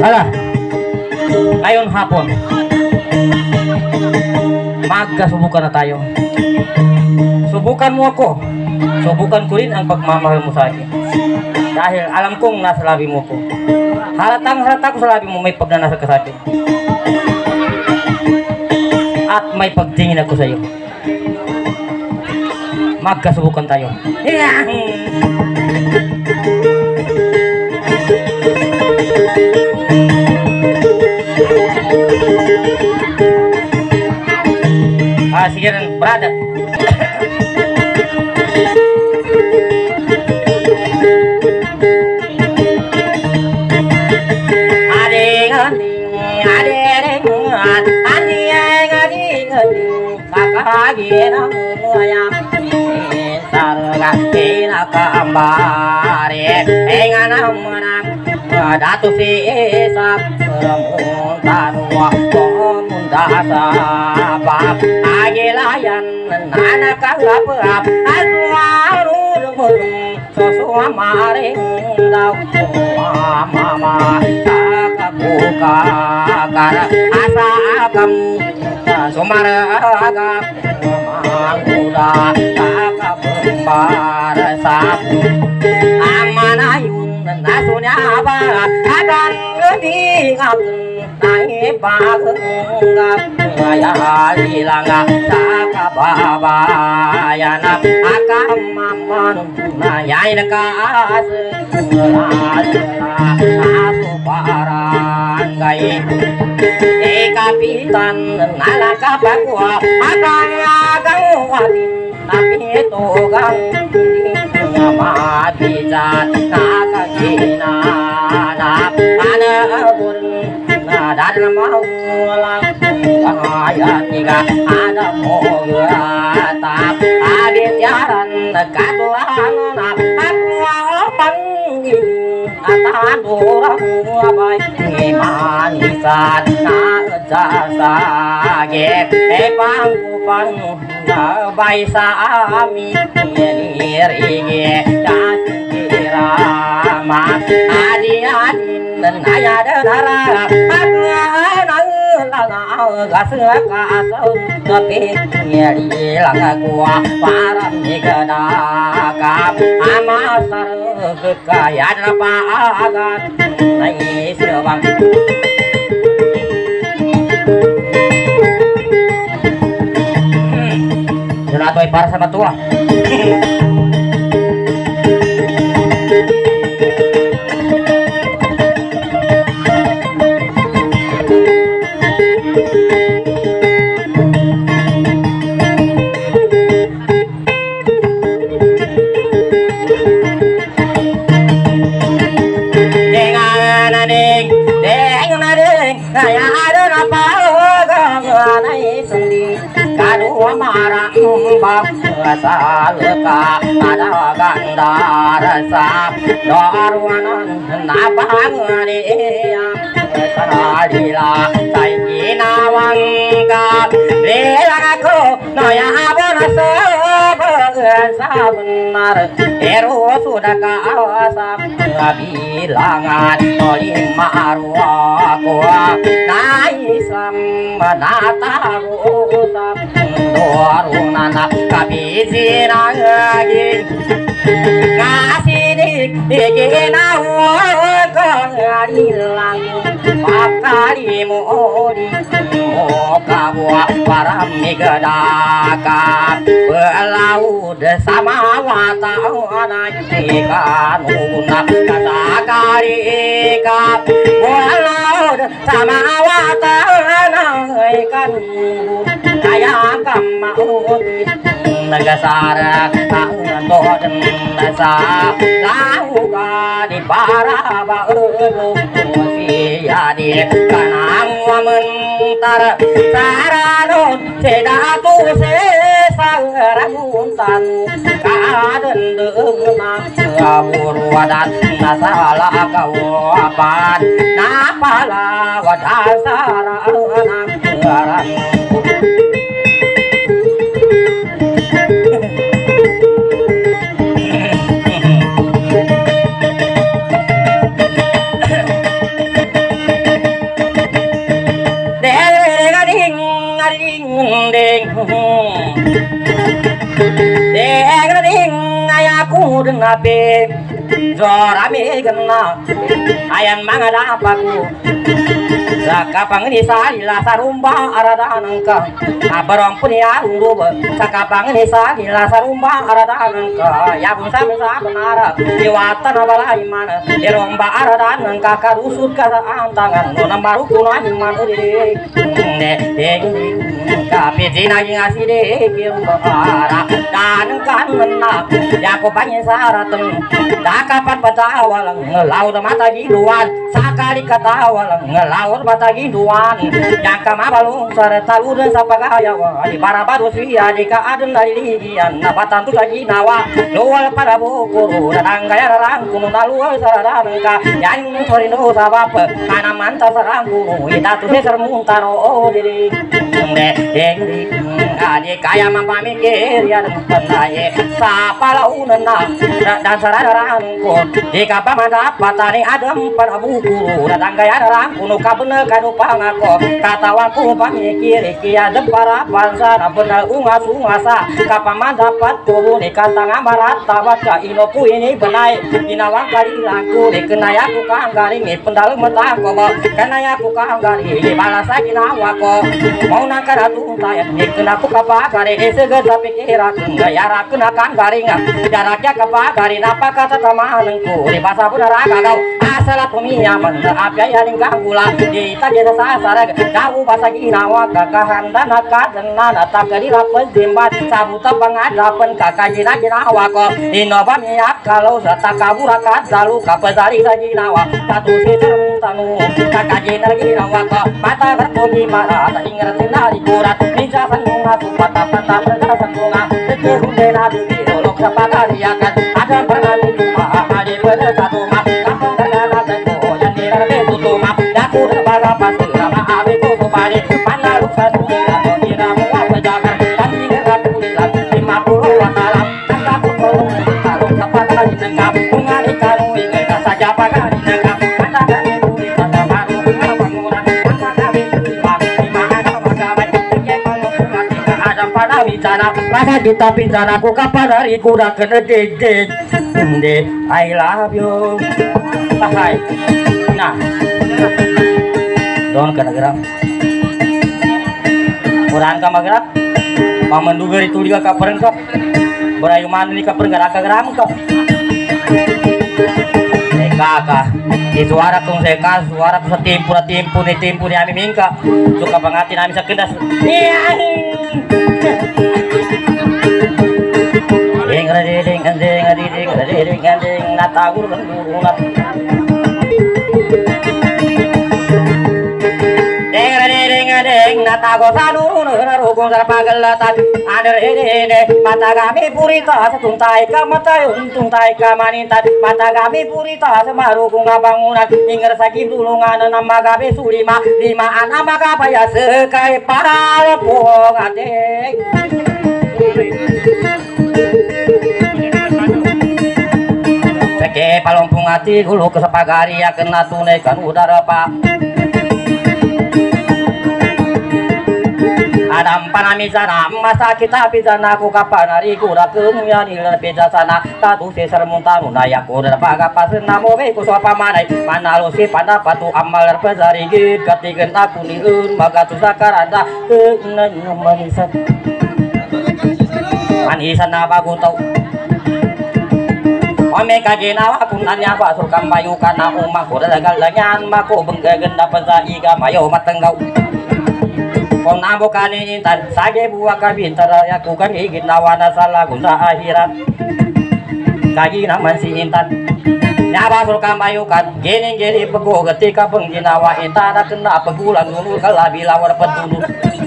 Hala, ngayon hapon, magkasubukan na tayo. Subukan mo ako, subukan ko rin ang pagmamahal mo sa akin. Dahil alam kong nasa labi mo ko. Halatang halata ko sa labi mo may pagnanasa ka sa akin. At may pagtingin ako sa iyo. Magkasubukan tayo. Sige rin, brother. Datu sisa permuntanwa pemundasabab agilayan nanakagapap aswarurung sosuamaring daw mama sakabuka kara asakam sumaragap mangkuda sakabumbar sabu amanayun nasunya ba akan ngedingat naik pagenggap ya hilanga sakababa yana akam mamon nayain kas aku baranggai kapitan nalaka bakwa akan wadin tapi togang mati jat nakakina nak anabun dan mau lang ayat tiga ada mogatap abis jalan katuran aku panggil atan orang baik manisan jasa get pangkupan bayi sami iringe kasira mat adi-adin dan ayah denara aku gasau tapi nyeri lang gua para migadaka amasar kekayaan apa agat naik sebang Jonatoy para sama tua. Salka ada gandar sap dorwanan napangani saradila saikina wangka lelako noya abona sabenar eru sudah kaasap bilangan olima arwaku naisam manatarusak dorunana kabizina lagi ngasih dikin awak hilang pakali mori moka buah param migadaka belaud sama watawan ikan unak kasakarika belaud sama watawan ikan kaya kamau nagasara tangan nasa lauka di para baelu sia di kanang mentar sarano sedatu sesangaramuntan kaden deuna burwadat nasala kawapan napala wadasara anak garan ngapi zorami kena ayan mangada apaku sakapang ni salila sarumba arada nangka abarong punya ruba sakapang ni salila sarumba arada nangka ya bun sa benara diwata na balai mana diromba arada nangka karusut ka antangan no nambaru kuna himan uri tapi dina ngasi de kirumara dan kan mena ya ko panye saratan da kapan batawalang ngelau da mata giduan sakali katawalang ngelau mata giduan yang kama balung sarta udan sapagaya wa di barabado sia di ka aden dari ligian na batan tu lagi nawa lual pada bukuru dan gaya rangkun nalual sarada ka yang torino sabab kana manta sarangku ita tu se sermuntaro oh diri adi kaya mampami kirian pendaye sapa launan dan sararangku jika paman dapatani adem pada bukuru dan gaya rangkun kabene kadu pangako katawaku pamikir kia dempara pansara benar ungas ungasa kapaman dapat tubuh di kantang amarat tawat ka inoku ini benai inawang kali laku dikenayaku kanggaring pendal metako kenayaku kanggaring balasa kinawako mau nakar atu tayan dikenaku kapagari segera pikiran gaya kena kanggaring jaraknya kapagari apa kata tamanengku di bahasa benar agak asal pemiyaman apa yang gula di tadi sasar kau bahasa ginawa kakahan dan akadenan tak kali lapes dimbat sabuta pengadapan kakajina ginawa ko inoba miyak kalau serta kabur akad lalu kapazari lagi nawa satu siter tanu kakajina ginawa ko mata berpogi marah tak ingat dari kurat bisa sembunga supata patah berjasa bunga sekehunde nabi birolok sepagari akan ada pengalu cuma ada pada satu mah kampung negara tentu yang dirate tutuma daku berbaga pasti nama abiku supari mana lu satu atau kira muat pejagar dan hingga pulang 50 wakalam dan takut tolong kalau sepagari nengkap bunga ikan ingin saja pagari nengkap kata dari budi kata baru bunga bangunan kata kami lima ada magabai tinggal kalau kita ada pada bicara maka kita bicara aku kapan hari kuda kena deg I love you hai nah don kena gerak orang kama gerak pamanduga itu juga kaparan kok berayu mana ni kaparan gerak geram kok kakak di suara kong seka suara ku timpu ni ami mingka suka pangati nami sakedas ding natagur nat deng natago sanu narukung sarpagalatan ader ede mata kami purita setuntai ka mata untuntai ka manitan mata kami purita semarukung bangunan ingger saking tulungan nama kami sulima limaan nama kapaya sekai para pongadeng seke palompung hati gulu kesepagari ya kena tunaikan udara pak Adam panami sana masa kita pizana ku kapan hari ku rakem ya di pizza sana tatu sesar muntanu nayak ku paga pas namo be ku sopa manai manalo si pada patu amal pezari git katigen aku niun maka tu sakarada keunan manisat manisan apa ku tau Ome kajena aku nanya apa surkam bayu kana umah ku dagal danyan mako benggagen dapat iga mayo matenggau Kong nabo kani intan sage buah kabintar ya ku kan igit nawana salah guna akhirat kagi naman si intan nyaba surkam bayu kan gini pego ketika pengginawa intan kena pegulan dulu kalabi lawar petulu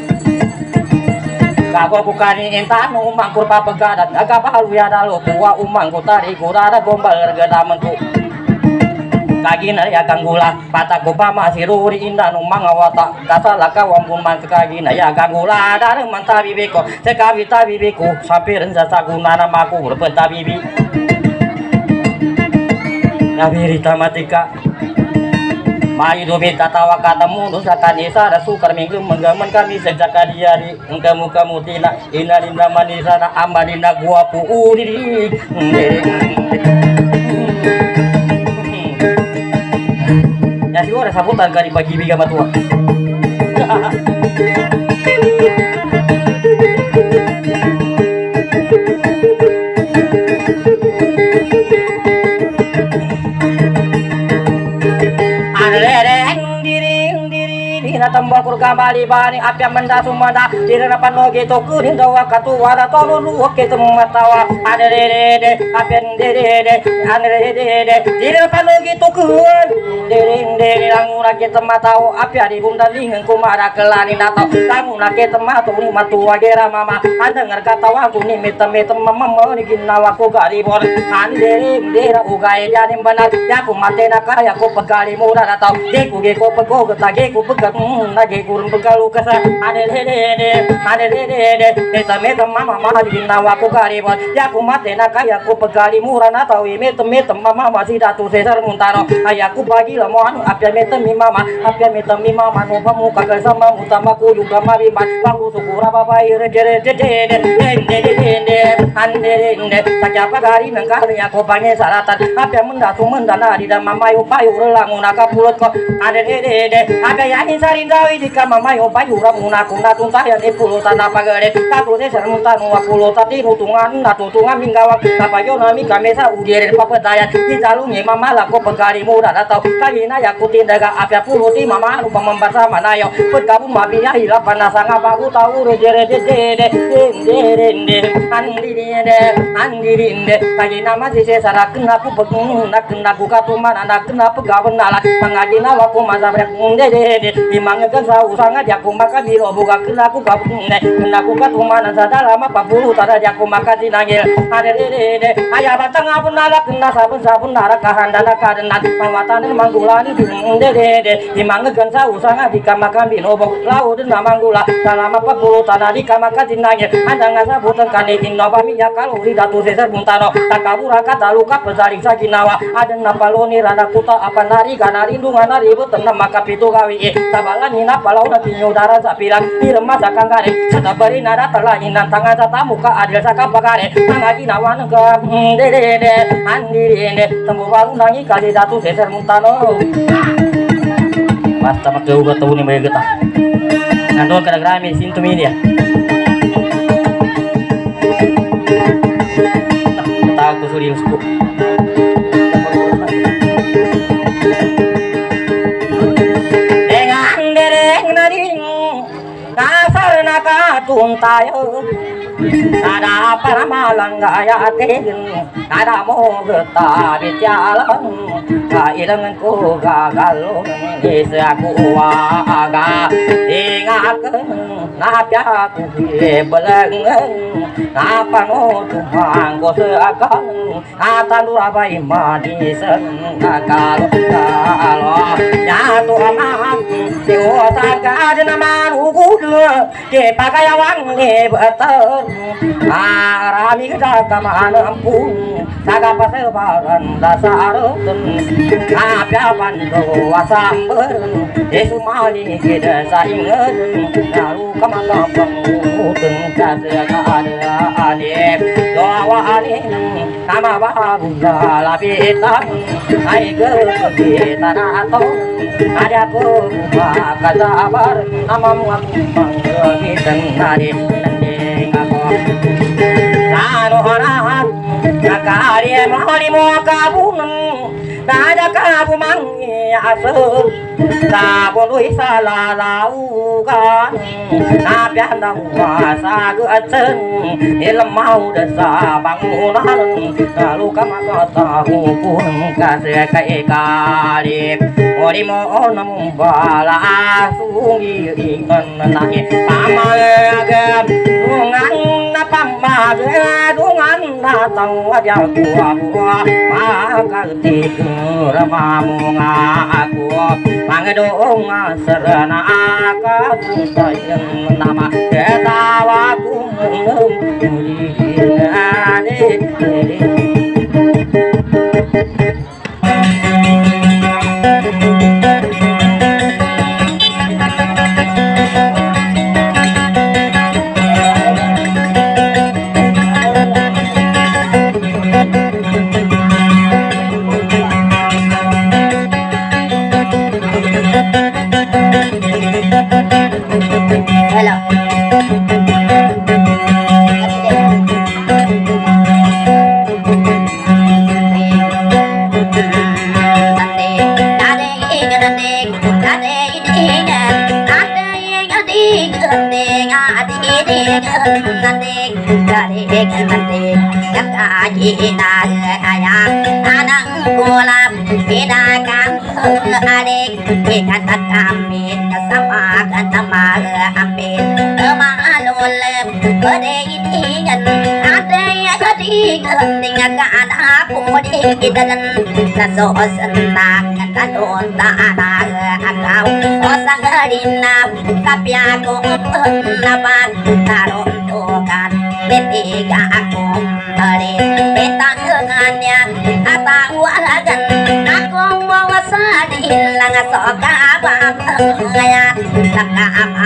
kago bukani intan umang kurpa pegadat agak balu ya dalu kuwa umang kutari kurara gombal gergadamanku kagi na ya kanggula pata ko pa masiruri inda nung mga wata kasala ka wampun man kagi na ya kanggula darang man tabibi ko sa kabita bibi ko sapirin sa saguna na maku rupenta bibi nabirita matika Mari domit katawa katamu dosa kanisa sukar minggu menggaman kami sejak kadiari kamu tina inalinda manisana amalina gua puuri ya sih orang sambutan kali bagi biga matua tambah kembali bani apa menda sumada di hadapan logi to kuning dawa katuara tolu oke semua tawa ada dede apa dede ada dede di hadapan logi to kun dede langu lagi tempat tahu apa di bunda lingeng kumara kelani nato kamu lagi tempat tu ni matua gera mama ada dengar kata aku ni metem mama ni ginawa ko garibor ande dera ugai jadi benar ya ku mate nak ya ku pegali murah atau geku pego getage ku pegat lagi kurang begalu kasa ada dede metem mama di ginawa ko garibor ya ku mate nak ya ku pegali murah atau metem mama masih datu sesar muntaro ayaku bagi lah mau apa metem mama no pamuka sama utama ku juga mariban bahu syukur apa bayi dede tak apa gari nengkari aku banyak saratan apa mendatu mendana di dalam mamayu payu relangun pulut kok ada dede ada yang sarin dawi di kamar mayu payu ramun aku natun saya di pulutan apa gede aku sesar muntanu pulut tadi nutungan natutungan minggawak apa yo nami kamesa udiere papa daya di jalungnya mama lah kok pegari murah atau kali naya ku tindaga apa puluti mama lupa membaca mana yo bergabung mabinya hilang panasang apa aku tahu dede andirinde kali nama si sesara kena aku pegung nak kena aku katuman anak kena pegawan nalat mengaji nawa ku masa brek dede dimangekan sau sangat aku makan di buka kena aku kabung kena aku katuman sada lama 40 tada aku makan di nangil ada dede ayah batang abun nalat kena sabun narak kahandana karenat pawatan manggulani dede dimangekan sau sangat di kamakan di nobok laut dan manggula selama 40 tada di kamakan di nangil anda ngasa butan kaniting nova minyak kalori datu sesar buntano takabura kata luka pesaring sakinawa ada napaloni rada kuta apa nari kana rindungan nari betenam maka pitu kawi tabalan hina palau nanti nyudara sapiran di remah sakang kare satabari nada terlahinan tangan sata muka adil saka bakare tangaji nawan ke dede andirinde tembu baru nangi kali datu sesar buntano basta pakai uga tahu ni may getah nandun kada grami sintu media aku serius ku dengan dereng naring kasar nakatun tayo ada para malang gaya tegen ada mau getah bicalang kailangan ko gagal isa aku waga ingatkan napya ku belengan napa no tumang ko seakan atandu abai madisen kalau jatuh amat dewasa kadena manuku ke pakaian ni beter arami kita kamana ampun saga pasebaran dasar apa pandu wasamber esumali kita saingan lalu kamana pengutun kasih ada aneh doa aneh nama baru lapitan naik ke tanah atau ada ku maka sabar namamu aku manggitan nari nanding aku lanu harahan nakari mahali mo kabungan nada kabu mangi aso sabun isa lalaukan nabianda wasa gacen ilm mau desa bangunan lalu kamaka tahu pun kasih kai karib ori mo namu bala sungi ingan nahi pamaga dungan napamaga dungan natang wajah tua maka ramamu aku mangedong serana aku sayang nama ketawaku hello anak kulap hidakan adik ikan kami sama sama amin malulem berdeingan ada yang ketinggalan aku di dalam naso senang kadon tanah akau osang harina tapi aku nabat taruh tukan betiga aku hari betang dengannya atau alagan aku mau sadilang soka bangaya laka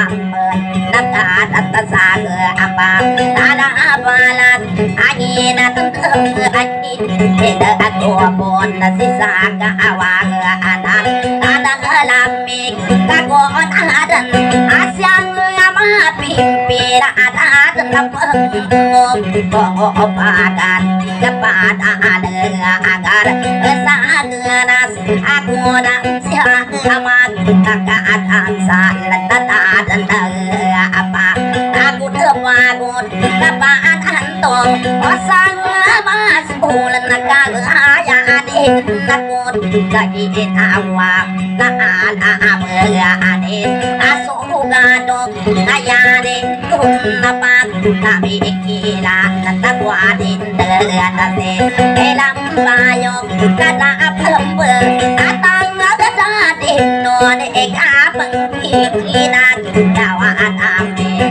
laka tata apa tada abalan agina tentu agin tidak aku pun sisa awal anak ada lamik kagon adan asyang amat pimpin ada tempeng obadan kepada agar sagenas aku dan amat kakak salat dan apa aku terbangun kapan antong osang mas bulan kagaya adik takut lagi awak tak ada adik asuh gadok ayade kunapat kami kila takwatin terate elam bayok kata pembe atang ada non eka pengikinan dawaan amin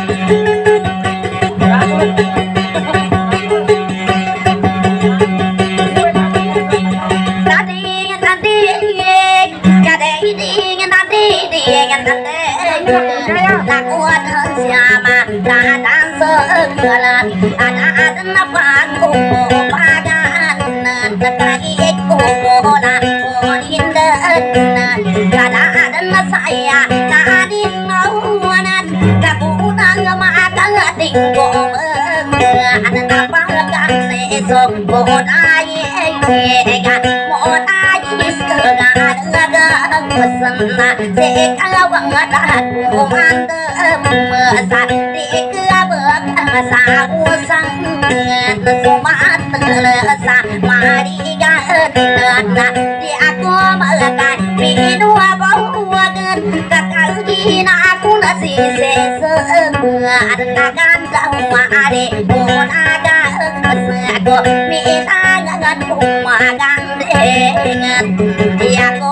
lakukan siapa datang segelan ada napan padan terkait kubola hindan ada saya tadi nauanan kabunan mata tinggo ada apa kan esok bodai modai segala pesena sekawang aku mantep mesat dikabek asa usang sumat telesa mari gaetna di aku melekat minua bawagan kakal gina aku nasi sesegan kagan sama ade munaga aku minta ngagan kumagan dengan di aku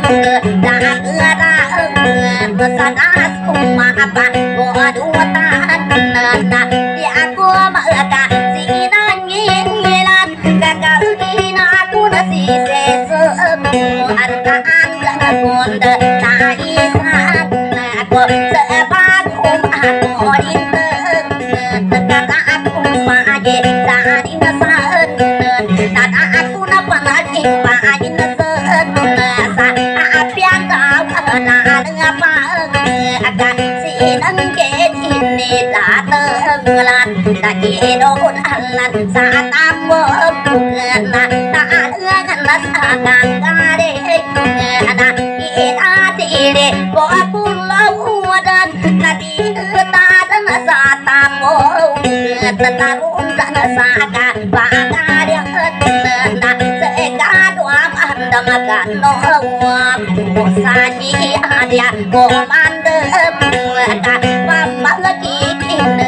sanas apa gua dua tanah di aku maka sinan ngilan kakak gina aku nasi sesepu arkaan gonde taisan aku sebat aku dinten kata aku mage tadi nasan tata aku napa lagi mage nasan sa apian kau apa akan sinang ini datang lagi don alan saat ambo bukan tak ada sangat kare anak kita tidak boleh pulau dan tadi tak saat ambo tetarun tak saat bakar yang nak sekat wam anda makan noam saji ada komando bukan mama lagi kini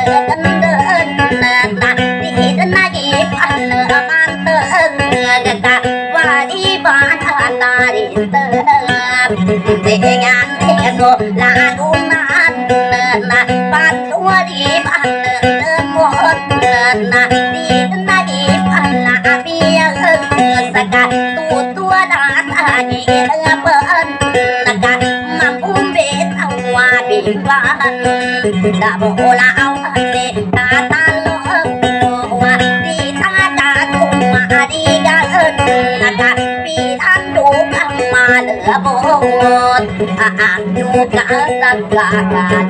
tidak lagi pada mantep kata wadi pada tari terap dengan aku lalu mana bantu di pada tempat tidak lagi pada api yang sekat tutu datang dengan penaga mampu betawa bimbang tak boleh awasi tata loa di tata kuma di gaen naga bidan duka ma malebut anu kasagagan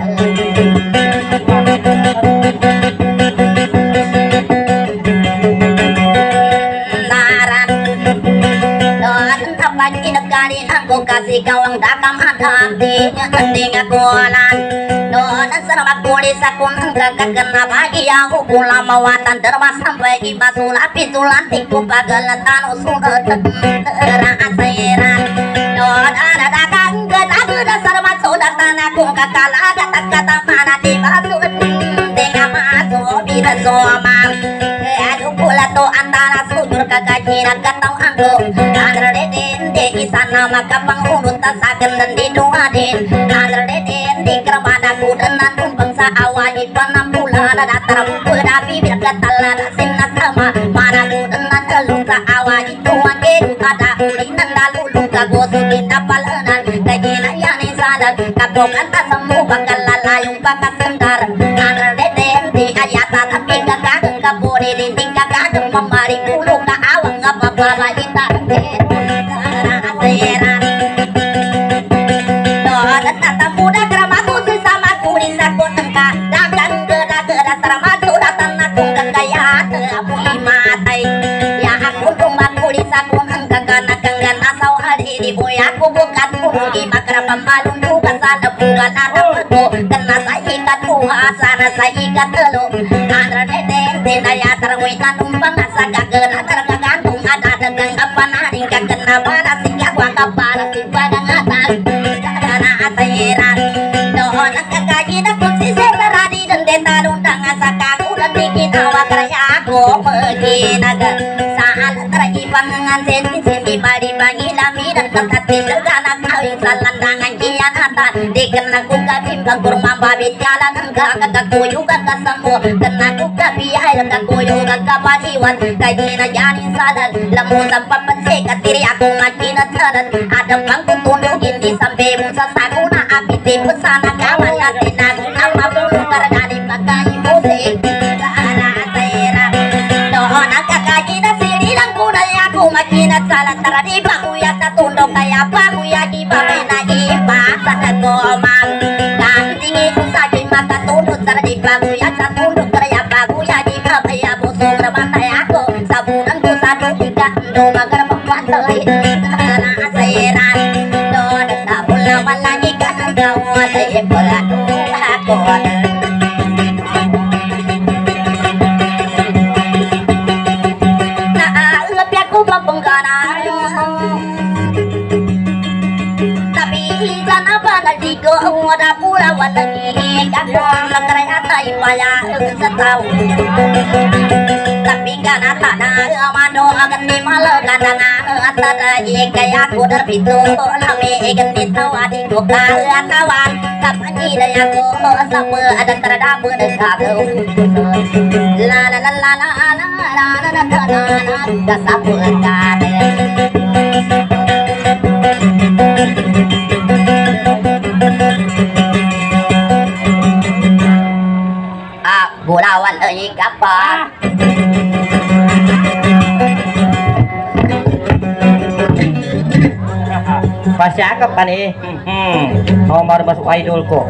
laran don apa kinagarin aku kasih kawang dakam hadam tinggal kolan don sarama kulis aku kagakena bagi aku pula mawatan dermas sampai ibasulah pitulan tiku pagalatan usul terasiran don ada dakang geda sarama sodatan aku kakala kata mana di batu tinggal masuk bila somang aduh pula to antara sujur kagakina katau anggo andra deden de isana maka pangurut tasaken dan di duadin andra deden di kerbana kudenan bangsa awani penambulan datar pedapi bila katalan sinna sama mana kudenan luka awani tuan kedu ada ulinan lalu luka gosu kita palenan kajina yani sadar kapokan tak semu bakal lalayung bakal sendar andra deden di ayata tapi kakak kapuri di tingkat kakak memari bulu ka awang apa-apa kita asiran tata muda keramaku sesama kulis aku tengka dagang geda serama suratan aku kekayaan aku imatai ya aku rumah kulis aku tengka karena kenggan asau hari di boy aku bukan kurugi makra pembalun juga sana bukan ada petu kena saikat sana saikat telu andra deden dinaya terwitan umpang asa kagena tergantung ada dagang apa naring kagena pada singgah waka pada si padang atas asiran doon ang kakagina kung si Severadi dan deta lundang asa kaku dan bikin awak raya ako maginaga saan teragipan dengan senti bali bagi lami dan katatin leganak kawing sa landangan kianatan dikena ku kabimbang kurma babit jalan kakakuyo kakasambo kena ku kabiyay kakakuyo kakapaniwan kagina janin sadan lamun sampai pensekat diri aku makinat sadan ada bang tutundugin di sampai musa sakuna api tipu sana kawan natin aku nama bulu karena di pakai musik karena saya doon ang kakagina sinilang kunay ako makinat salat tara di bakuya tatundok kaya bakuya di babay na iba sa nagomang kantingi ko sa akin makatulot tara di bakuya sa tundok kaya bakuya di babay busog na matay ako sa bulan ko sa tubig ando magarapapatay karena saya doon ang tabula malagi ka ng gawon ay pula ako naalapya ko papanggana tapi sana ba naligo wala pula walang ikakong lagray atay paya sa tao tapi kana tanah mano akan di malaga nanga atada kaya aku terpito lami ikan itu adik buka kawan kapan daya aku sama ada terhadap dekat la la la la la la la la la la kasapu kade bulawan euy kapan Pasyakap ka ni nomor masuk idol ko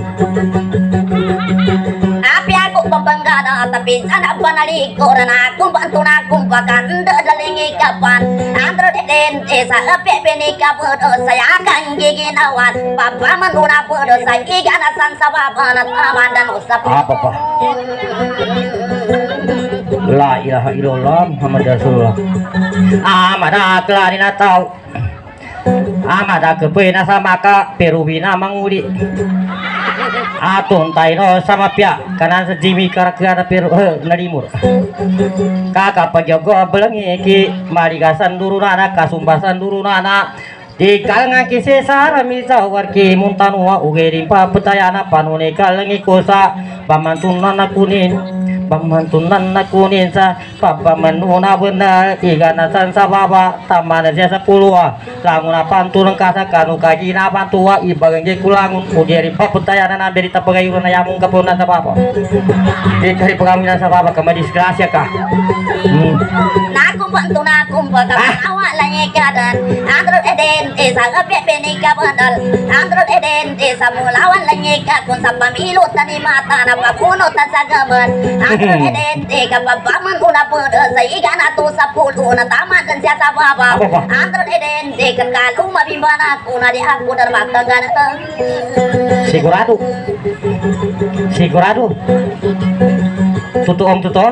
api aku pembanggana tapi sana panaligo na akong bantu na akong pakan dalingi kapan andro deden desa api benika bodo saya akan giginawan papa manuna bodo saya iganasan sababan aman dan usap apa pak la ilaha illallah Muhammad Rasulullah amada kelari na tau amada kepena sama ka peruwina manguli atun tayo sama pia kanan sejimi karakter peru narimur kakak pajogo belengi ki marigasan durunana kasumbasan durunana di kalangan kisesara misa warki muntanua ugerim pa petayana panune kalangi kosa pamantunan nakunin sa papa menuna benar iganasan sa baba tamana siya sa puluwa langun pantulong kasa kanu kagina pantua ibagang jay kulangun ugeri pa putayanan na berita pagayuran na yamong kapunan sa baba ikari pagaminan sa baba kamadisgrasya ka nakumbantu nakumba kapan awak lagi kadan andro eden desa bebeni kabandal andro eden desa mulawan lagi kakun sapamilu tani mata na pakuno tasagaman andro eden deka babaman una pada saigana tu sapulu na taman dan siasa baba andro eden deka kalu mabimbana kuna di aku darmata gana sigurado tutu om tutu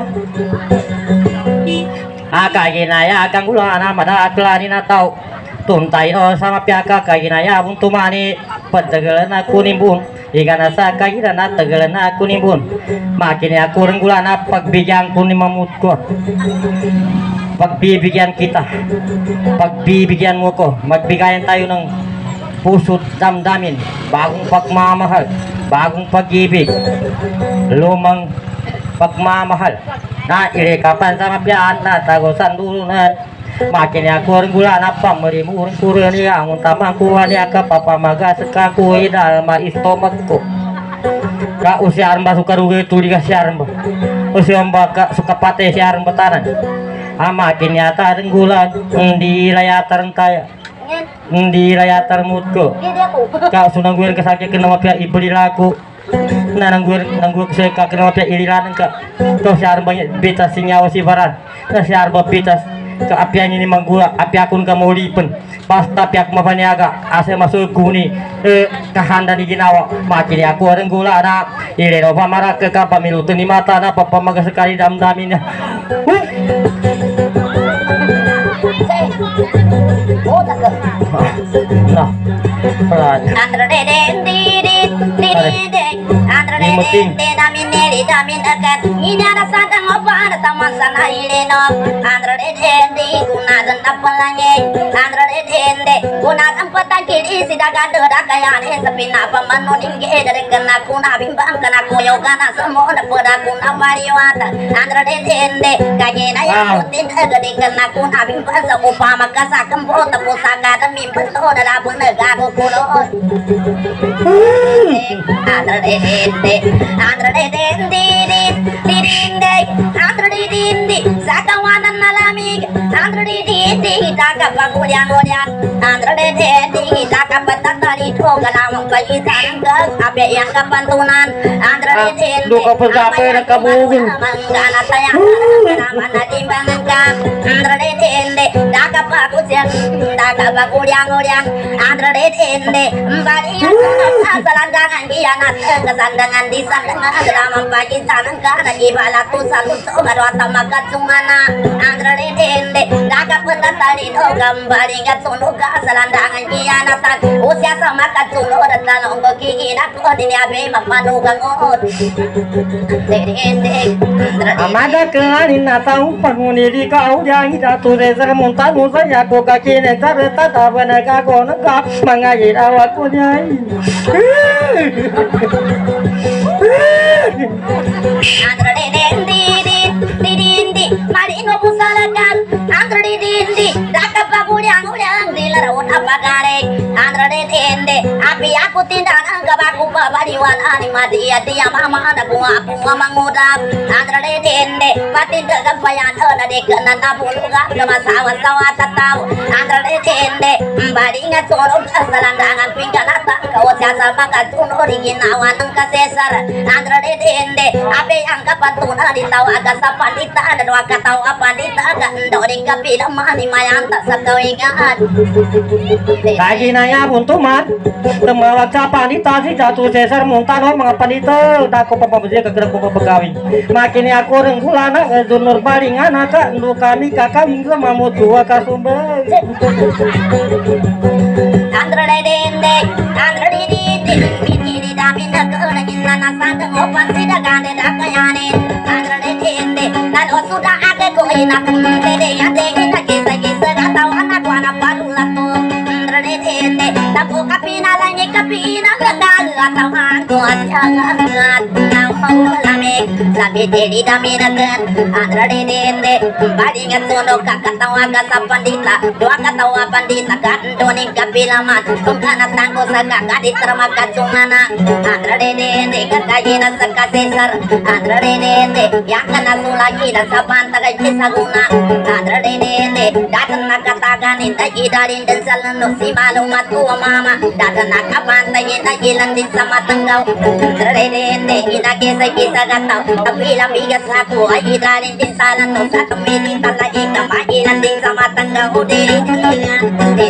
akaginaya akang gulana mada aklani na tau tuntai o sama piaka kaginaya untuk mani pentegelan aku nimbun igana sa kagina tegelan aku nimbun makin aku renggulana pagbigyan ko ni mamutko pagbibigyan kita pagbibigyan mo ko magbigayan tayo ng puso't damdamin bagong pagmamahal bagong pag-ibig lumang pagmamahal na irekapan sama piat na tagosan dulu na makin aku gula napa merimu kurun ya utama kuan ya ka papa maga sekaku idal ma istomakku ka usia arba suka rugi tu diga siarba usia mbaka suka pate siarba tanan makin nyata gula di layar taya di layar mutku ka sunang gue kesakit kena pihak ibu dilaku nah nanggur saya kenapa pihak iliran ka kau siar banyak beta sinyawa si baran nah siar bapitas ke apian ini manggula api akun kamu lipen pas tapi aku mapaniaga asa masuk kuni kahanda di ginawa makin aku orang gula ada ini apa marah ke kapamilu tu ni mata na papa maga sekali dam-daminnya nah andra deden didit didit andra deden damin neli damin akan ini ada sadang apa ada taman sana ileno andra deden di guna dan tapalange andra deden de guna tempat kiri sidaga deda kayan sepina pamanon ingge dari kena kuna bimbang kena koyoga na semua ada pada kuna mariwata andra deden de kagena ya putin gede kena kuna bimbang serupa maka sakembo tepusaka demi betul ada bener kulo andra deden didinde andra didinde sakawanan malamig andra didinde taka pagulian andra dede taka patatari toga namang pagitan ke ape yang kapantunan andra dede duka pesape na kabugin manggana sayang nama nadimbangan ka andra dede taka pagusian taka pagulian andra dede mbalian salandangan kianat kesandangan di sandangan namang pagitan ke nagibala tu satu garwata magatsumana andra dede taka patatari toga mbalingat sunuga salandangan kianatan usia sama katsuno dan tanong gigi aku diniabe mapanugang od amada kelani na tahu panguni di kau jangi datu desa muntan musa ya ko kaki ne tareta tabana ka ko naka mangai awak nyai andra didi mari no pusalakan andra didi daka paguliang dilarawon apagare andra didi api aku tindak anggabaku babariwan anima dia mama ada aku mangudap andra didi patinda gampayan ana de kana nabuluga kama sawa tatau andra didi baringa solo salandangan pinggalata kau siasa maka tuno riginawan ka sesar andra didi api anggapan tuna ditawa aga sapandita dan wakatau apandita aga ndori kapila mani mayanta sakawigan lagi naya buntuman temawak panita si jatuh sesar muntano mga panita dako papabuje kagera ko pagawin makin aku renggulana dunur balingan aka ndu kami kakawin sama mutua kasumber andra dede bini damin na kinana sanda opan sida gande dakayane andra dede lalu sudah ada ko inak dede ya dede kisa gatau anak wana palulato andra dede tapu kapina langit kapina gadal atau aku jangan nau lamik Tapi jadi daminakan Andrade dende Badingan sono kakatawa kata pandita Dua katawa pandita Kandoni kapilaman Tungkana tanggo saka kadit termaka cungana Andrade dende Kakajina saka sesar Andrade dende Yang kena sulagi dan sapan tagay kisaguna Andrade dende Datan nakataganin Tagidarin dan salano si malumat kuwa mama Datan nakapantagin Tagilan din sa matanggaw Andrade dende Inakisay kisa gataw Kapilang bigas ako ay idarin din sa lanto Sa tumili talay kamahilan din sa matanggaw Diingan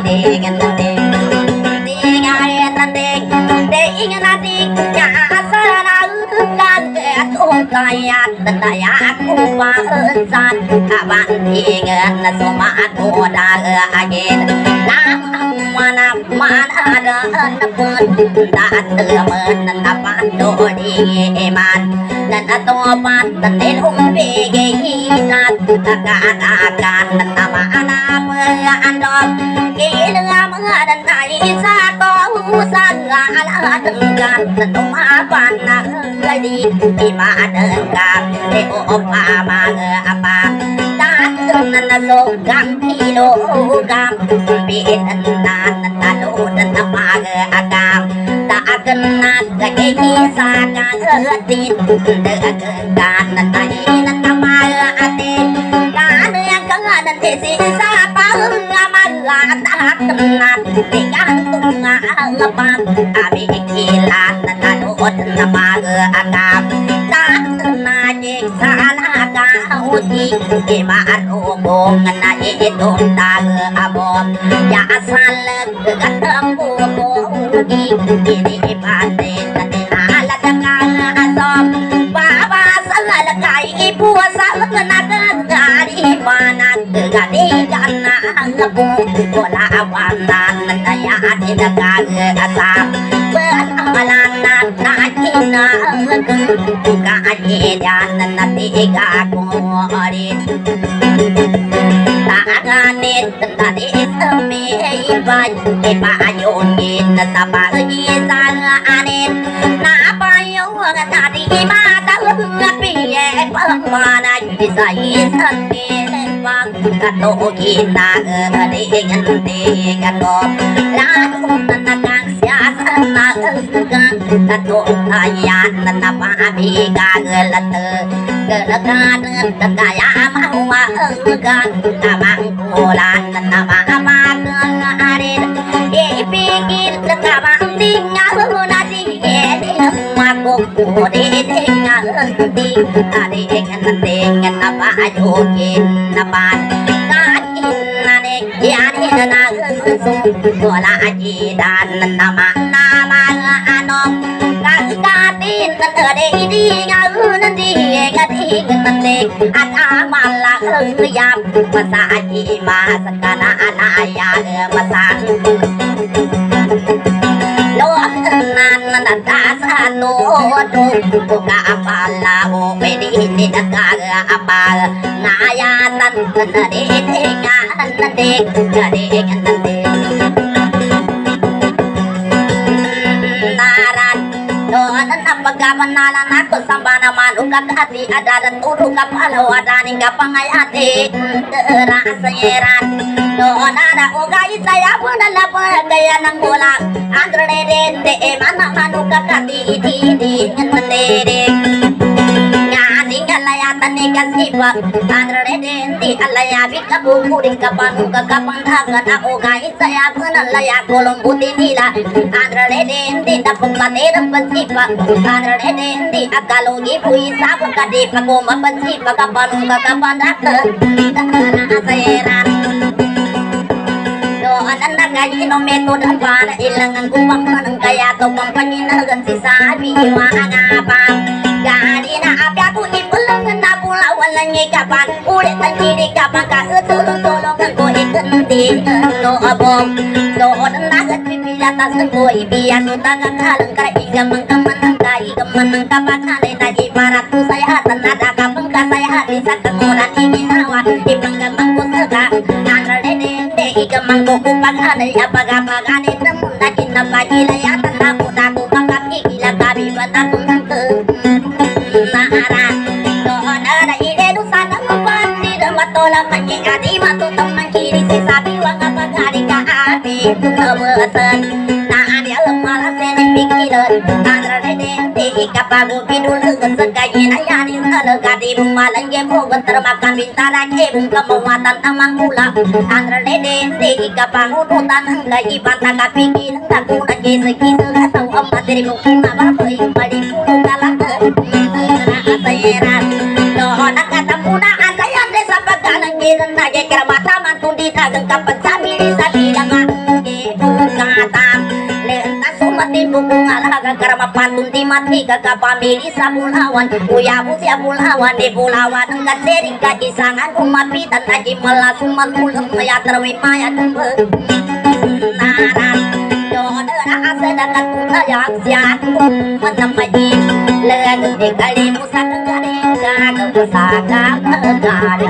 natin Kaasa na ulan At kayat Tandaya ako paansan Kabantingan na sumako Dagagin Nang manadaan na pun Dataman na napando Diiman Nanatopan Tatil umpigilat Nakaanakan Natamaan Andog Kilang mga danay Sa kausan Aladenggan Natumapan na Gadi Imadenggan Leopa Mga-apa Datang na nasogang Ilogam Binan na Nataludan na Mga-agam Daagan na Gagisa Kagatin Dagagan na Tahinan na Mga-atin Kanayang kanganan Isisa Pangamalatatan Tigantung nga Alapag Amikilan na Nanood na Mag-agam Datang na Jiksa Alagauti Imaarugong na itong Dag-abot Yasalag Gatang Bubugi Iniipatin na Tinalagakang Asom Babasal Alagay Ipuwasal Nagagari Manag Ganigan na ang Apo Wala awanan Nagayaan Inagag-asam Panawalan na Nakinag Kailan na natiga ko rin Taanganit Tanis Umibay Ipayungin na sa pagitan anin Napayong natimatalang Piye pangmanay Sa isang nilipang Katugin na Galing-tingan ko Lalo na nakagsyasan na Katulayan na napabigang Galagan Kaya mahuwagan Tamang kulan na namamagang arin Ipigil na kamang tingaw na tingin Makukulitingaw Tingan na payugin naman Kain na nagyanin na Wala ajidan na naman anong Kagatin na nadidigaw Nandigating at amalang yap Masagi masaka na anayag Masag Loan na natasa nodo Kukapala o pinili na kagapal Ngayatan na nadidigan Nadig Nadigan Naran Doon ang pagkapanalan ako Samba naman ukakati Adadan turo kapalaw Adaning kapangayati Rasayeran Doon ada ugay Saya po nalapag Kaya ng bulang Androne dende Mana ukakati Itiding Nandirig Ngating alayatan ni kasipa Androne dende Alayabi kabukuring Kapanuka kapandagan Ako gay Saya po nalaya Kolong buti nila Androne dende Dapong patirang pansipa Androne dende Akalogi puisa Kadipa ko mapansipa Kapanuka kapandagan Nasayeran Doon ang nagayino metodo para ilang ang gumang ng kaya to pang paninagan si sabi mga pang Gari na abya ko ipulang na pula walang ikapan Ulit ang kinikapan ka utulong-tulong ang ko ikantin No abong Doon ang nagat pipilatas ang ko ibiyan No tagakalang kaigamang kaman ng kaigaman ng kapakalay na iparat ko sayatan na dakapang kasayati sa kanguran iginawa Ipanggamang ko saka Androlede igamang ko kupaganay apagapaganit na muna kinapagilayatan na po dako kapag ikilang kabibat akong nara itu kebetulan nah dia lemah seni pikiran antara dede kapagu pidul segaya yani selegadi bumalan gemo termakan bintara gemo kemuatan amang pula antara dede kapagu nutan lagi bantah kapikir aku lagi segitu atau amat dari mungkin apa bali puluh kalah sayeran doa kata muda ada yang desa pagalan giran naga keramata mantun di dagang kapan sabi sabi dengan kata lentas sumatin buku ngalaga karama pantun di mati kakak pamili sabulawan uya musia bulawan di bulawan enggak sering kajisangan umat pitan haji melasuman ulang maya terwimaya tumbe naran doa sedangkan kuna yang siatu menamaji lagu di kali musa kegade kagak pusaka kegade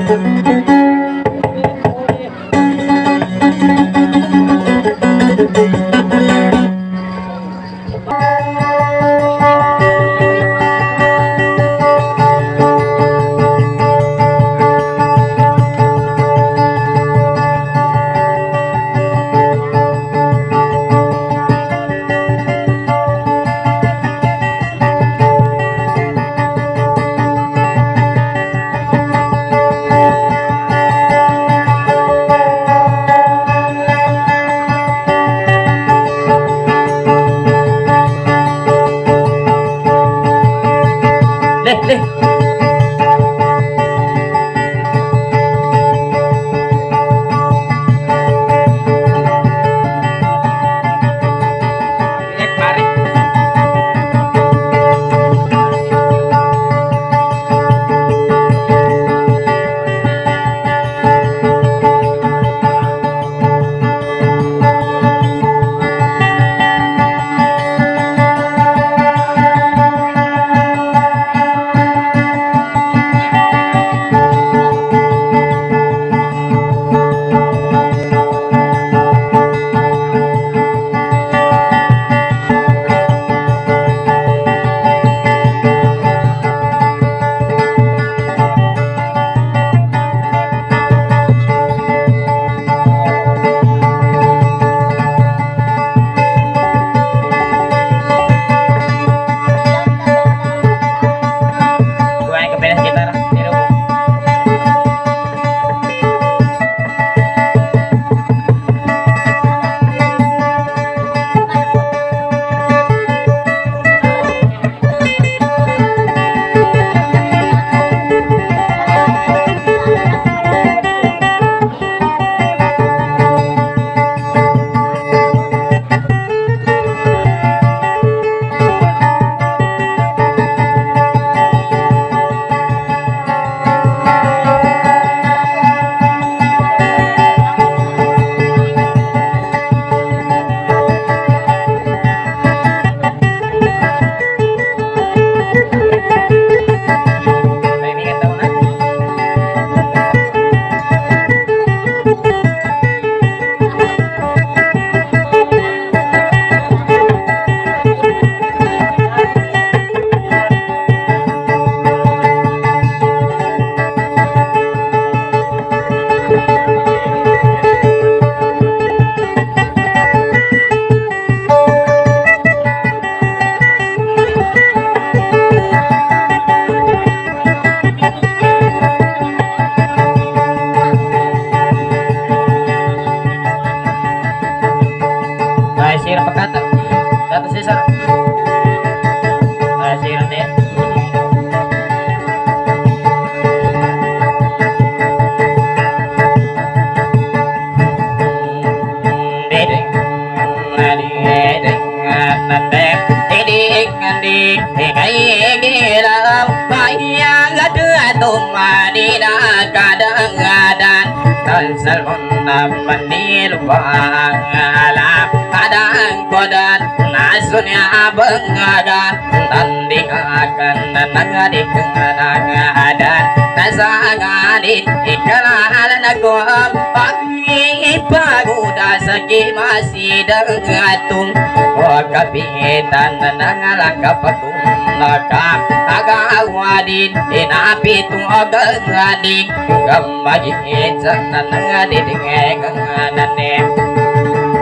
kadang-kadang salmon menil alam kadang kodan nasunya bengadan tanding akan nangadi kengadan nasangadit ikalan nagom pagi paguda sagi masih dengatung kapitan nangalang kapatung nakam agawadin inapitung agadik gamagiit sa nangadit nganane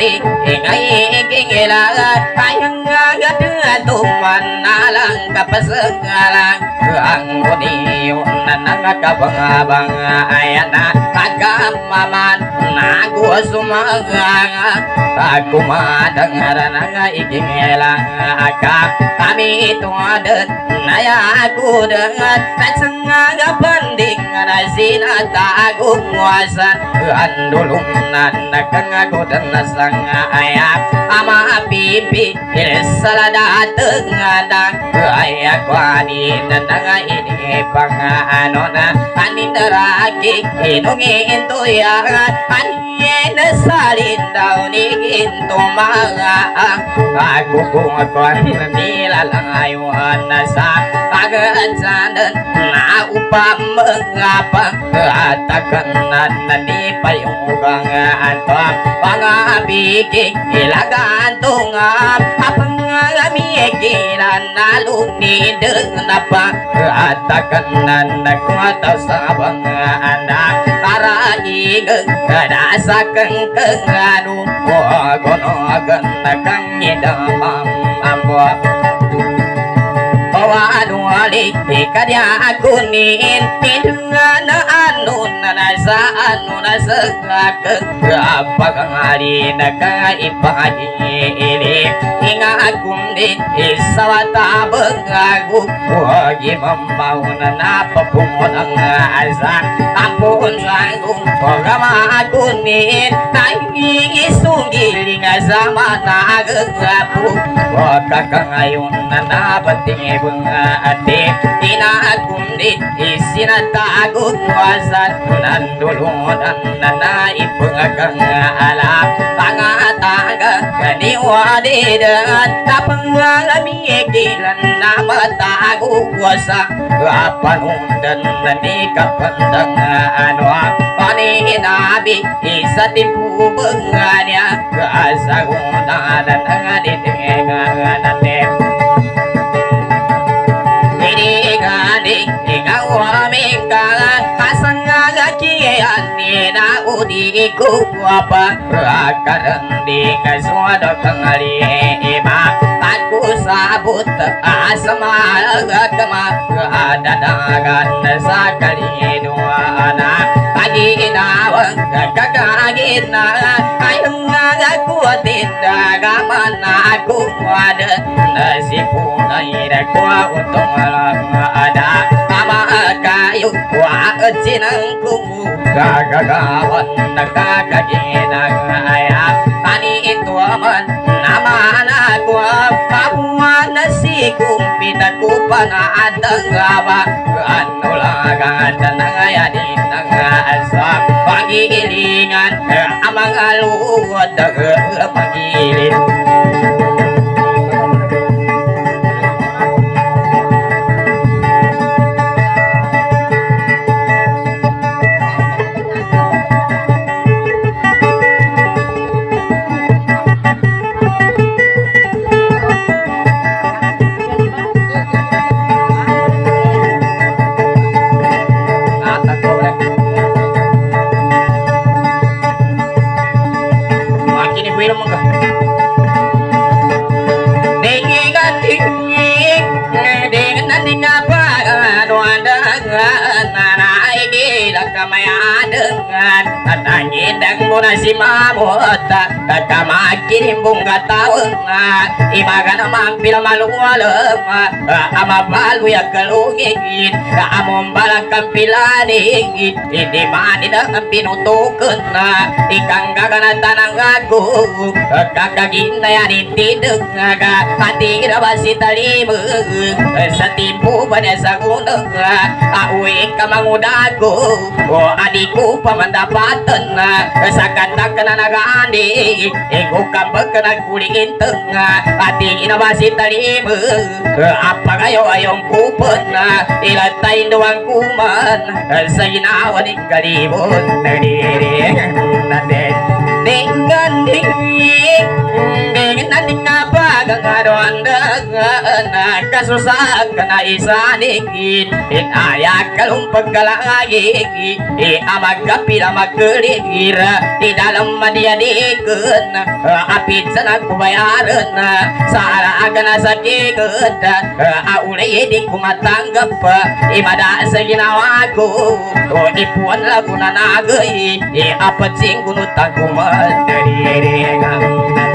di ingai kingilangan ayang agad tuman alang kapasagalang ang uniyon na nakakabang ayana agamaman nago sumagang aku madengaran nga ikingilang agak kami itu adat naya aku dengan sengaja banding na sinatago nguasan andulung nanakang dan nasang ayak ama pipi salada tengadang ayak wani nananga ini pangano na anindaraki inungin to ya anye nasalin daw ni ginto mga aku kung akuan nilalang ayuan na sa kagansanan na upang mengapa atakan na di payungang atong pangabiging ilagan tungam apang mikiran na lunideg na pa atakan na kumataw sa mga anak para igag kadasakang kangano gonogan na kang idamang ambo Wadualik kadya kunin hidungan na ano na nasa ano na sagak kapag ang hari na kaipagili inga kundi isawatabag ako huwag imamaw na napapungon ang asan tapon sangong pagama kunin nangingisungiling sa mata agapo huwag kakangayon na nabating ate inakundi isinatago wasan nandulunan na naipangagang alap tanga-tanga kaniwadidan napangangamigilan na matago wasa kapanundan na di kapandang ano paninabi isa tipubang niya kasagunan na ditingan natin Ingawaming kalan kasangaga kiyan nina udiku apa akaran di kaswado kangali iba aku sabut asma agama ada dagan sakali dua anak pagi nawang kagagina ayang aku tidak mana aku ada nasipunai rekwa untuk ada ama kayu wa cinangku gagawan nakakagina ayah tani itu aman nama anakku papuan nasi kumpita kupana adang gaba anulagan nangayadi nangasap pangilingan amang aluwad pangilin dengan katanyidang mo na si mamota kakamakirin mong katawang imaga naman pinamaluwalang amabalo yung kalungigit among balang kampilaning hindi manin ang pinutukan ikang gaganatan ang ako kakagin na yan itidog hati na si talimag sa timpo ba niya sa unang auwi ka mangudago o adiko pamandapatan sa kandak na nag-aandi ego kapag ka nagkulingin tanga ati na ba si talimag apa kayo ayong kupon ilatay doang kuman sa inawan ng kalibot nagdiring natin dengan dingin dengan nating napagang dondengan kasusah kena isanikin ayak kalumpag kalangagi amag kapil amag kelir di dalam dia dikun apit sana kubayaran saara agana sakikut aulay di kumatanggap imada sa ginawa ko ipuan lagu na nagay apat sing kunutang kumadariringan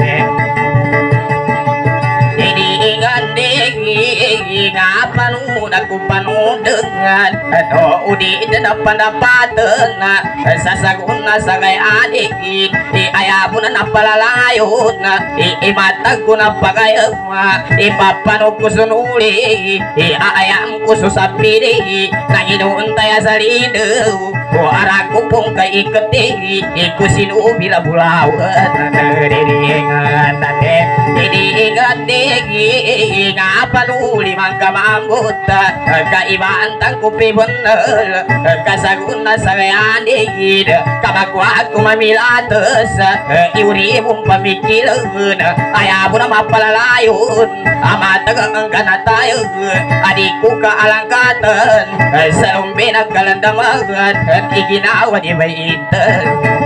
nga panun aku panudengan udi dapat-dapatan sasagun na sagay adik ayabun na napalalayot imatag ko na pagayag ipapanok ko sunuli ayam ko susapili na inuuntay sa lidaw arak ko pong kaikati ikusinubila bulawat nariringan iniingat nga panuli mangkamambot kaibaan tang kupi bener kasagun na sagayanigid kamakwa ko mamilates iuri mong pamikilun ayabu na mapalalayon amatagang ang kanatayon adiku kaalangkatan sa lumbi nagkalandamagat iginawa di bayitan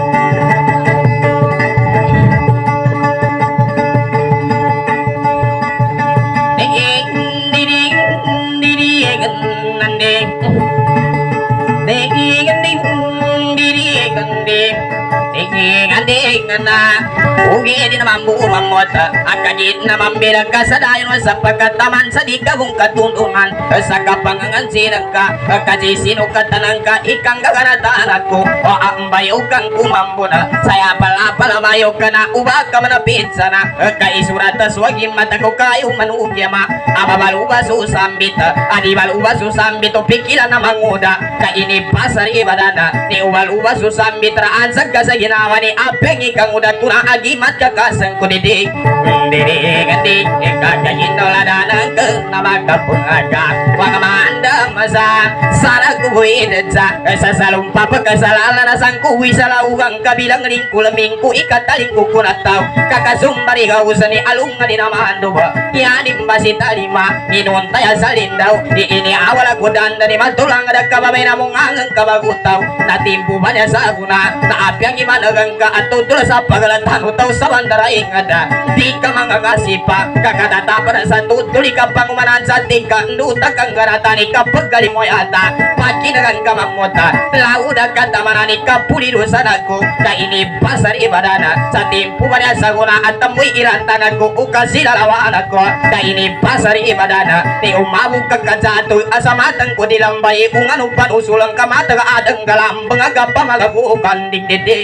na ugi di naman buo mamot akadit na mambilang ka sa dayon sa pagkataman sa di kabong katundungan sa kapangangan sinang ka kasi sino katanang ka ikang gaganataan ko o ang bayo kang kumambo na saya pala mayo ka na ubag ka manapit sana kaisurat swagim mata ko kayo manugyama amabaluba susambit adibaluba susambit o pikilan na manguda kainipasar ibadana ni ubaluba susambit raan sa ginawa ni apeng ikang udat kuna agimat kakasang kudidik didik kakayin noladanang ke namakapun agak wangamanda masa sana kubuin sa salumpa pagkasalalan na sang kuwi sa laugang kabilang lingkulamingku ikatalingku kunataw kakasumbari kausan ni alunga ni namando ba yanim basita lima inuntaya sa lindaw di ini awal ako danda ni matulang ada kababay na mong angang kabagutaw natimpo ba niya sa aguna naapyang imanagang ka at tutula sa pagalantan utaw sa bandaraing ada di ka mga kasipa kakatatapan sa tutuli ka pangumanan sa tingka nutag kang garatani kapag galimoy ata pakinagan ka mamota lauda ka tamanani ka pulido sa nagko ka inipasar ibadana sa timpo ba niya sa guna at tamoy ilantanan ko ukasilalawan ako ka inipasar ibadana ni umabog kagkatsato asamatang ko dilambay kung ano panusulang kamataga adang galambang agapa magabukan digdidig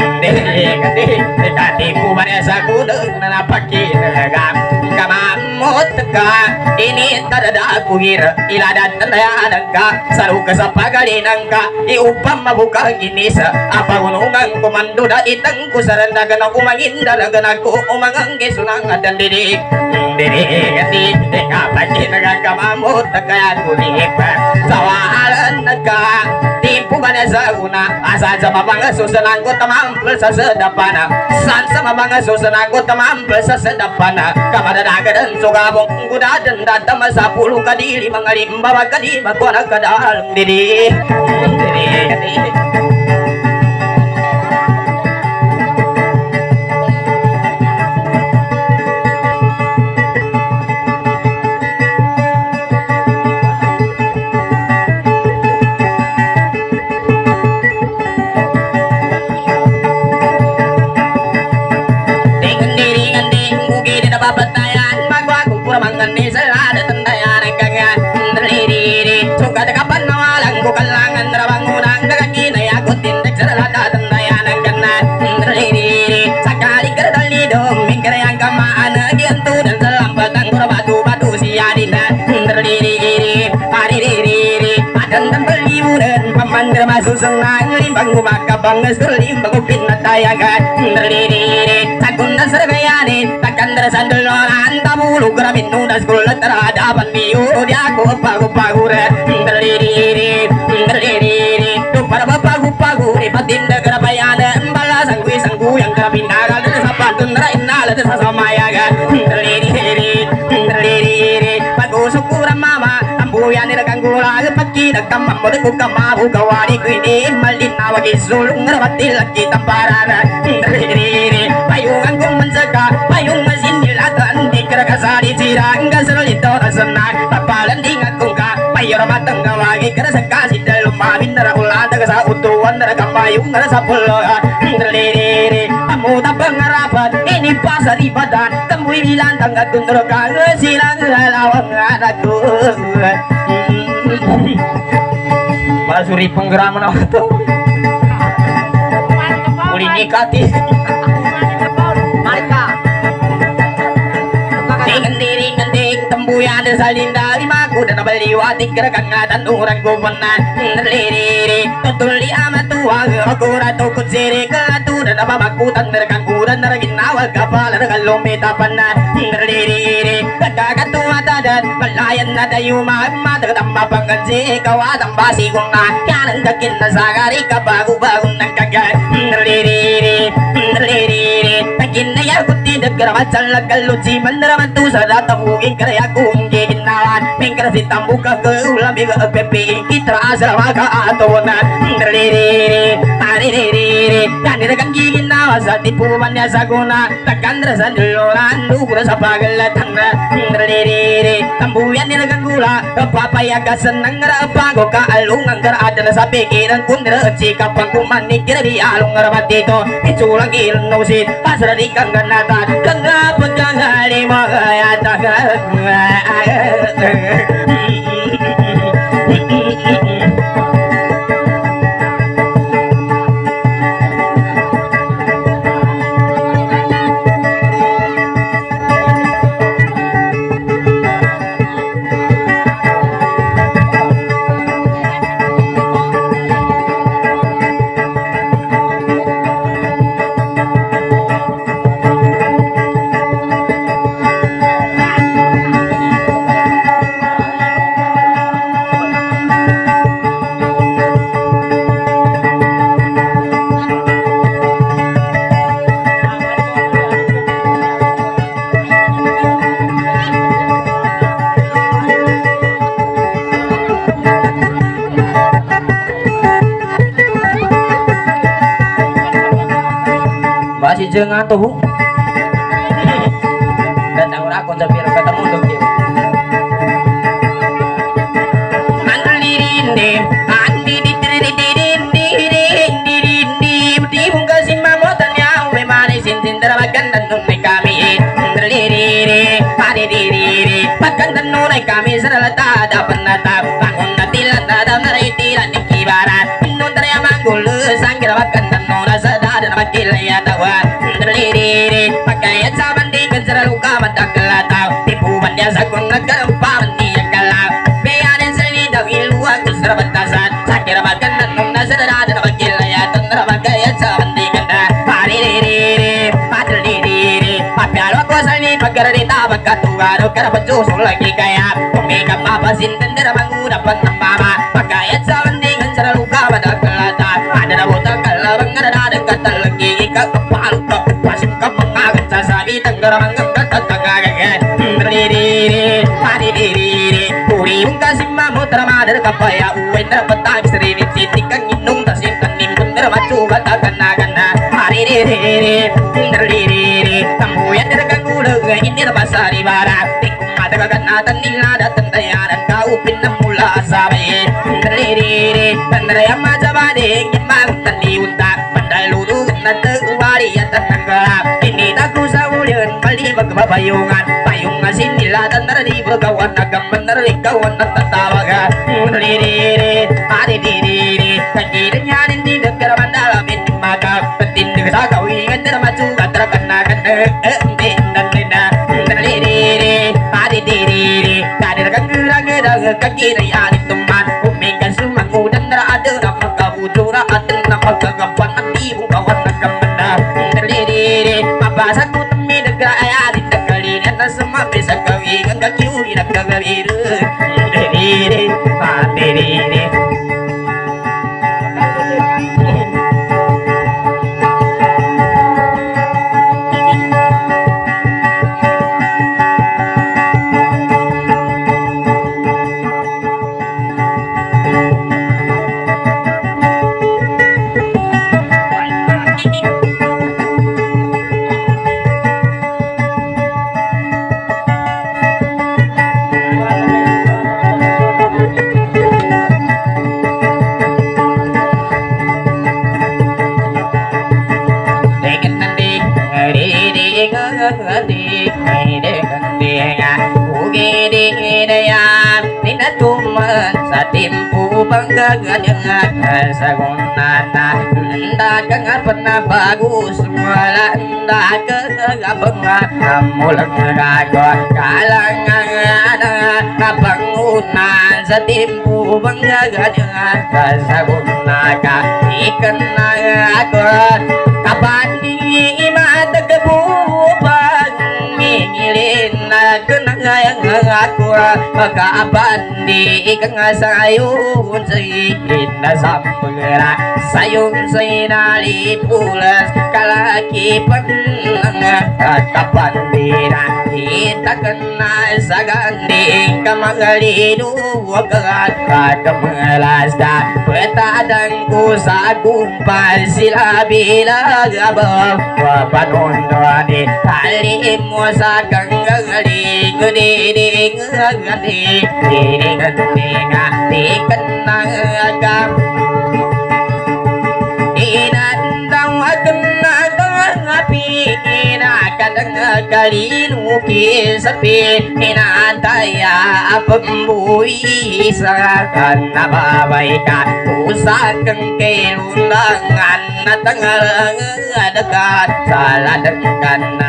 dati po ba sa kudang na napakinaga kamamot ka ini tadada kuhir iladat tandayanan ka saluka sa pagalinang ka iupang mabukang inis apagunungan komando da itang kusarandagan na umangindalagan ako umangang gisunang adan didik didik kapakinaga kamamot ka kuhip sawalan ka timpo ba na sa una asan sa mabanga susanan ko tamampel sa sedapana san sa mabanga susanan ko tamampel sa sedapana kamadadagan sugabong kudadan datama sa puluh kadili mga limbawa kadima ko nagkadalang didi papatayan magwagong puramangan ni salada tandayan ang kagan naliriri sukat kapan nawalang bukalangan rabangunang kagagina yakot tindag sa lada tandayan ang kanan naliriri sakali karadalido mingkarayang kamaan agianto dan salampatang kurabatu-batu siyadina naliriri haririri adan dan belibunan pamandra masuk senang limbang gumakabang sulim bagupin natayagan naliriri sakunda sergayani takandra sandaloran tabulu gramin nudas kulat terhadapan biu di aku pagu-pagure naliriri tu para pagu-pagu di patinda gerabayana embalasang kui sangku yang kerapindagal dan sapatun rainal dan sasamayagan naliriri gula pagi nakam mo ko kamabu gawari ko ini malina wagi sulung ngarabati lagi tamparana riri payungan kong mansaka payung masin nilatan di kerakasari sirang gasolito rasana papalan di ngakong ka payor matang gawagi kerasaka si dalam mabin nara ulan daga sa utuan nara kamayung nara sa pulo riri amu tapang ngarapat ini pasar ibadan temui bilan tangga kundur kangen silang lawang anakku Masuri penggeraman apa tuh? Uli nikati. Marka. Tingin ngending tembuyan salinda lima kuda baliwati gerakan ngadan orang gobenan liriri tutuli amat tua aku ratu kutsiri kelatu dan apa makutan mereka kuda neragin awal kapal regal lomita panan liriri kagak tua tadan melayan nada yuma mata tambah pangganji kawadam basi guna kanan kakin nasagari kabagu bagun nang kagak liriri kakin ya kuti degar macal galuci meneraman tu sadata mungkin karya kunggi ginawan mingkar si tambuka ke ulam biga pepi kita asal maka atona liriri liriri dan rekan gigin nawa sa tipumannya saguna takkan rasa duluran dukur sa pagalatan liriri tambuyan nilagang gula papaya ka senang rapago ka alungan kar ada sa pikiran kun reci kapang kumanik kira di alung rapat itu iculang ilno sit pasra di kang ganatan kang pegang lima ya tagal masih jangan tuh datang aku sambil ketemu dokter andalirinde andi di di bunga simamo tanya we mari sintin derabakan dan tunai kami andalirire padi dirire pakan dan nunai kami serata ada penata bangun natilan ada naritilan di kibaran nun teriak manggul sangkir makan dan nuna sadar dan makil ya tawa liriri pakai zaman di kejar luka mata kelatau tipu bandia sakun ngegerempa mendia kalau bearin seni dawi luar kusra batasan sakira makan dan nuna sadar dan makil ya tundra pakai zaman di kanda pari liriri padel liriri papialo aku seni pagar di tabak katugaru kera pencusul lagi kaya pemika papasin tender bangun dapat nama pakai zaman di kejar luka mata kelatau ada dabuta kalau ada dekat lagi ke kepala pasim kapangagan sasabi tanggaramang katatagagan liriri padi liriri puri ungkasim mamutra madar kapaya uwen rapatag srini sitikang inung tasim tanim bener macu batakan nagana liriri liriri tambuyan dergang uleg ini pasari barat tikum matagagan natan nilada tantayaran kau pinam mula asabe liriri bandaraya majabade ngimang tani unta pandai luru nante ubari ya tananggalap ini tak usah ulian bali bagpapayungan payungan sinila tantar di berkawan agam bener ikawan tatawaga liriri hari diri kagirnya di dekat mandala bin maka penting sa kawingan maju katrakan dan lina liriri hari diri kadir kagurang gedang kagiraya di teman umikan sumangu dan ada nama kabujura ada nama kagapan di bukawan agam liriri mabasa ku temi negara ayat di tegalin dan semua bisa kawingan kakiuri nak kagabiru liriri liriri di dengan Ugididaya Tinatuman sa timpu banggagan yang sagunana Nanda kang pernah bagus Walanda kagabang mulang rago kalangan bangunan sa timpu banggagan yang sagunaka ikan ako kabandi matagabubang ngilin na kenangayang aku magkaabandi ikang sayun sa ikin na sampura sayun sa inalipulas kalakipan at kapandira kita kena sa ganding kamangalinuwag at kamalas ka petadang ko sa kumpal sila bilang abang wapanondoni talim mo sa kanggaling diding ngati diding ngati kanang agam inandang agnadang api inakadang kalinuki sapi inataya pembuhi sa kanababay ka usakang kailundangan na tangalang adakat saladagkan na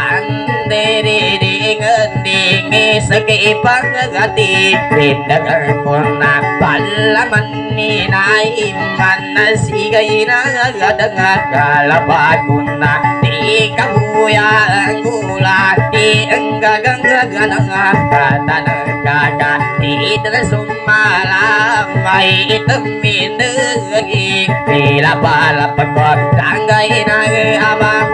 ding sa kaipagagati tindagan ko na palaman ni naiman na sigay na agadang kalapag ko na di kabuya ang gula di ang gagang-gagang katanang kaka di na sumalamay itaminagig tila palapag ko tanggay na amang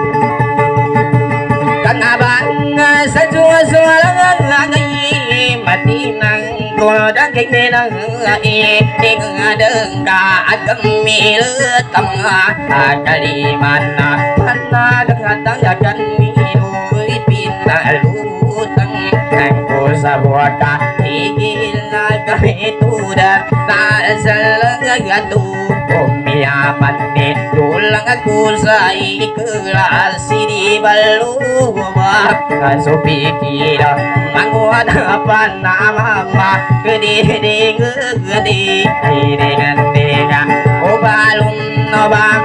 kanabang sa suwalang langay matinang kodang kinang iting dengka at kamilut tama kaliman na panadang atayagan minulit pinalutang ang sa buwaka tigil na kamitudan nasalang gato umiyaman ni tulang ako sa ikelas di baluwa kasupikira manguhadapan na mama kediding gede dengan o balong no bang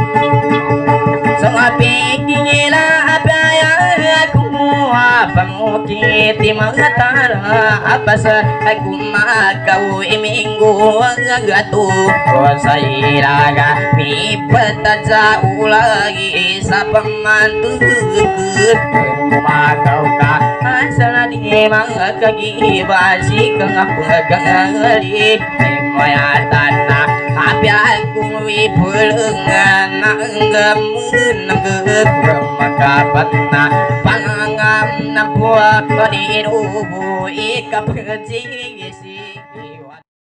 sa pikingila abaya kumuha pangukit di mga tara apasa kumakaw iminggo ang gato o sa ilaga mipatad sa ulagi sa pamantugod kumakaw ka asa di mga kagibasi kang pagagali mayatan na kapyal kung ipulangan na ang gamun ng gagawang makapat na pangangam na buwak pa din ubo ikapagsigisi